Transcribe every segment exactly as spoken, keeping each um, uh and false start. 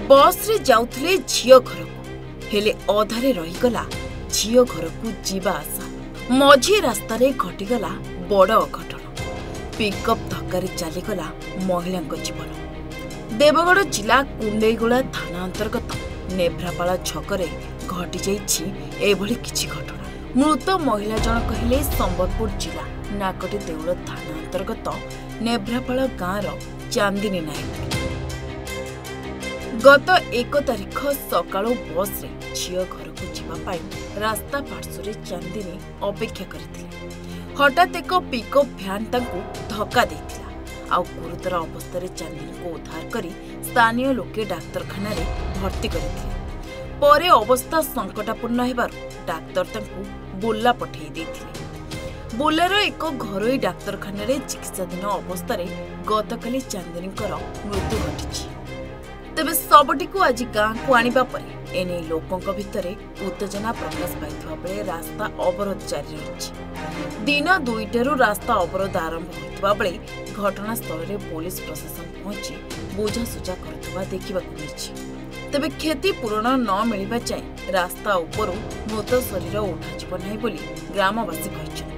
बस रे जाउथले झियो घर को हेले अधारे रहीगला झियो घर को जीवा आशा मझी रास्ता रे घटीगला बड़ अघटन पिकअप धक्का चलीगला महिला जीवन। देवगढ़ जिला कुंडेगुड़ा थाना अंतर्गत नेभ्रापाड़ा छकरे घटी जाइछि एभली किछि घटना। मृत महिला जन कहिले संबलपुर जिला नाकटी देउल थाना अंतर्गत नेभ्रापाड़ा गाँव चांदिनी नायक। गत एक तारिख सकाळो बस रे झियो घर को जीवा पाई रास्ता पार्श्व चांदिनी अपेक्षा करथिले। हठात एक पिकअप भ्यान तांको धक्का देथिला आ गुरुतर अवस्था चांदिनी को उद्धार करी स्थानीय लोके डाक्तरखाना रे भर्ती करथिले। परे अवस्था संकटापूर्ण हेबारु डाक्तर तांको बुल्ला पठेई देथिले। बुल्लार एक घरोई डाक्तरखाना रे चिकित्साधीन अवस्था रे गतकाली चांदिनीकर मृत्यु घटिछि। तेबे सबटी को आज गाँ को आनिबा परे एने लोकों भितरे उत्तेजना प्रकाश पाइथिबा बेले रास्ता अवरोध जारी रहिछि। दिन दुईटारू रास्ता अवरोध आरंभ होइथिबा बेले घटनास्थल रे पुलिस प्रशासन पहुंची बुझासुझा करथिबा देखिबाकु मिलिछि। तेबे क्षति पूरण न मिलिबा जाय रास्ता उपरु मृत शरीर उठाजिब नाही बोली ग्रामवासी कहिछन्ति।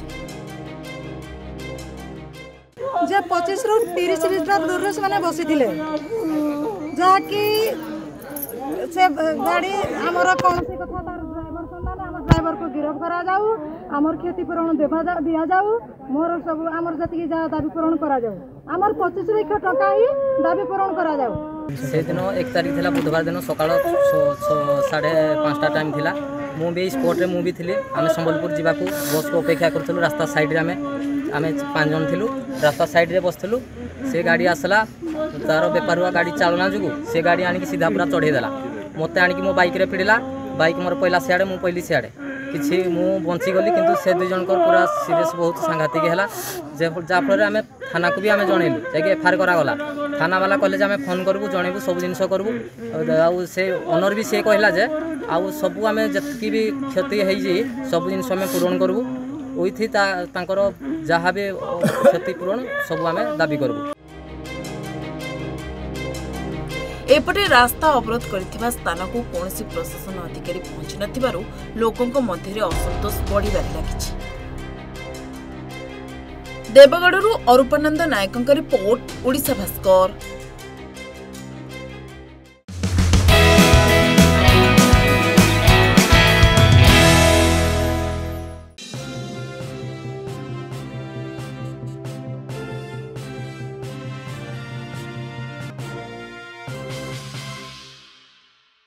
जे पच्चीस रु तीस मिटर दूर से माने बसिथिले जाकि से गाड़ी आमर कौन सी कथा तार ड्राइवर सुनला ना आम ड्राइवर को गिरफ करा जाऊ आमर क्षतिपूरण देवा दिया जाऊ मोर सब आमर जति जा दाबी पूरण करा जाऊ आमर पच्चीस लाख टका ही दाबी पूरण करा जाऊ। से दिन एक तारीख थिला बुधवार दिन सकाळ साढ़े पाँचटा टाइम थिला मु भी स्पॉट रे मु भी थिली आमे संबलपुर जीवा को बस को अपेक्षा करथलु। रास्ता साइड रे आमे आमे पांच जन थिलु रास्ता साइड रे बसथलु। से गाड़ी आसला तार बेपार हुआ गाड़ी चालना जुगु से गाड़ी आनिक सीधा पूरा चढ़े देला मते आनिक मो बाइक रे पिड़ला बाइक मोर पहला सियाड़े मु पहली सियाड़े किछि मु बंची गली किंतु से दुई जन पूरा सीरियस बहुत सांघातिक हैला जाफल आम थाना को भी आम जनइलु जाकि एफआईआर करा गला। थाना वाला कहले जे आम फोन करबू जनइबू सब जिनस करबू आउ से ओनर भी से कहला जे आउ सबू आम जतकी भी क्षति होई सब जिनस आम पूरण करबू ओइथि तांकर जहाँ भी क्षति पूरण सब आम दाबी करबू। एपटे रास्ता अवरोध करथिबा स्थान को कौनसी प्रशासन अधिकारी पहुंची नथिबारु लोकंक मध्यरे असंतोष बढ़िबारे लागिछि। देवगढ़ अरूपानंद नायकंक रिपोर्ट ओडिशा भास्कर।